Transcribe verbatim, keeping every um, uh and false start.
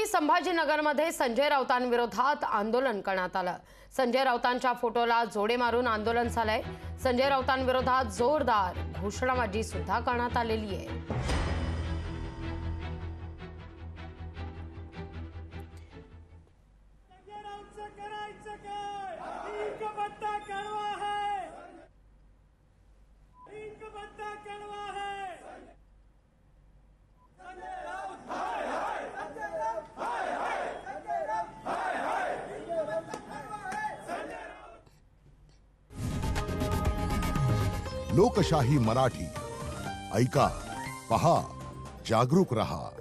छत्रपती संभाजीनगरमध्ये संजय राऊतांविरोधात आंदोलन करण्यात आलं। संजय राऊतांच्या फोटोला जोडे मारून आंदोलन झालंय। संजय राऊतांविरोधात जोरदार घोषणाबाजी सुद्धा करण्यात आलेली आहे। लोकशाही मराठी ऐका, पहा, जागरूक रहा।